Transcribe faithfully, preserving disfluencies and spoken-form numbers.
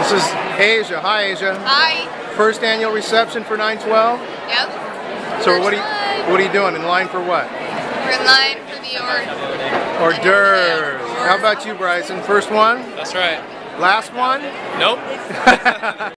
This is Asia. Hi, Asia. Hi. First annual reception for nine twelve. Yep. So First what are you time. what are you doing? In line for what? We're in line for the hors Hors d'oeuvres. How about you, Bryson? First one? That's right. Last one? Nope.